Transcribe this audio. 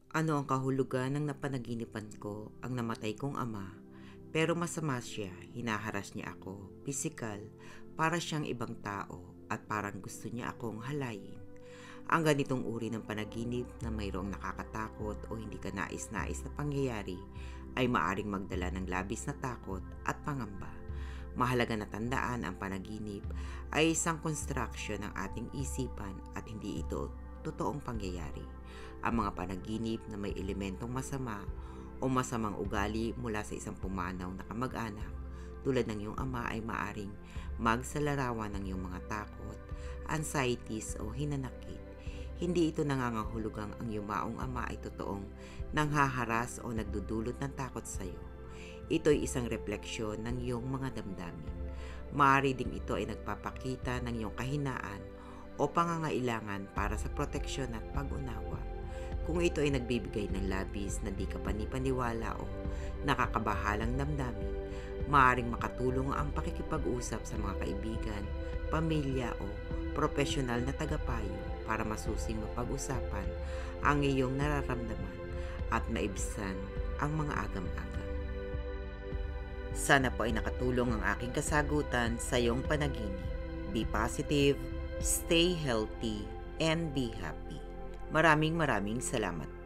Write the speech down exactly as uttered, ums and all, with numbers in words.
Ano ang kahulugan ng napanaginipan ko ang namatay kong ama, pero masama siya, hinaharas niya ako, pisikal, para siyang ibang tao at parang gusto niya akong halayin. Ang ganitong uri ng panaginip na mayroong nakakatakot o hindi ka nais-nais na pangyayari ay maaring magdala ng labis na takot at pangamba. Mahalaga na tandaan ang panaginip ay isang construction ng ating isipan at hindi ito totoong pangyayari. Ang mga panaginip na may elementong masama o masamang ugali mula sa isang pumanaw na kamag-anak tulad ng iyong ama ay maaring magsalarawan ng iyong mga takot, anxieties o hinanakit. Hindi ito nangangahulugang ang yumaong ama ay totoong nanghaharas o nagdudulot ng takot sa iyo. Ito'y isang refleksyon ng iyong mga damdamin. Maaari ding ito ay nagpapakita ng iyong kahinaan o pangangailangan para sa proteksyon at pag-unawa. Kung ito ay nagbibigay ng labis na di ka panipaniwala o nakakabahalang damdamin, maaaring makatulong ang pakikipag-usap sa mga kaibigan, pamilya o profesional na tagapayo para masusing mapag-usapan ang iyong nararamdaman at maibsan ang mga agam-agam. Sana po ay nakatulong ang aking kasagutan sa iyong panaginip. Be positive, stay healthy, and be happy. Maraming maraming salamat.